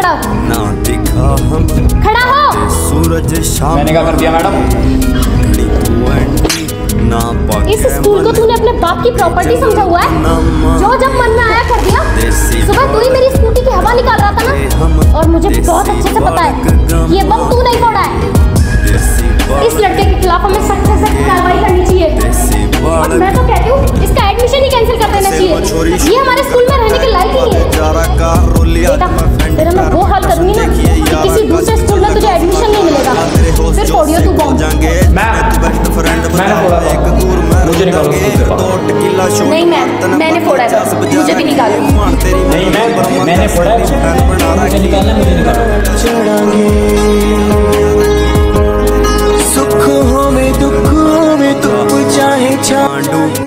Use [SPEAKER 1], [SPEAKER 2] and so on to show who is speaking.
[SPEAKER 1] खड़ा हो।
[SPEAKER 2] ना दिखा हम
[SPEAKER 1] खड़ा हो।
[SPEAKER 2] सूरज शाम।
[SPEAKER 3] मैंने क्या कर दिया मैडम?
[SPEAKER 2] ना
[SPEAKER 1] इस स्कूल को तूने अपने बाप की प्रॉपर्टी समझा हुआ है? जो जब मन में आया कर दिया। सुबह तू ही मेरी स्कूटी की हवा निकाल रहा था ना, और मुझे बहुत अच्छे से पता है ये बम तू नहीं फोड़ा है। इस लड़के के खिलाफ हमें सख्त से सख्त कार्रवाई करनी चाहिए। और मैं तो कहती हूँ इसका एडमिशन ही कैंसिल कर देना चाहिए। ये हमारे स्कूल में रहने के लायक ही नहीं है। बेटा तेरा मैं वो हाल करूंगी ना कि किसी दूसरे स्कूल में तुझे एडमिशन नहीं मिलेगा। फिर फोड़ियो तू बम।
[SPEAKER 3] मैंने फोड़ा था, मुझे निकालो स्कूल से।
[SPEAKER 1] नहीं मैंने फोड़ा है, मुझे भी निकालो।
[SPEAKER 3] नहीं मैंने फोड़ा है, मुझे निकालना है, मुझे निकालो।
[SPEAKER 2] सुखों में दुखों में तुम चाहे छांडू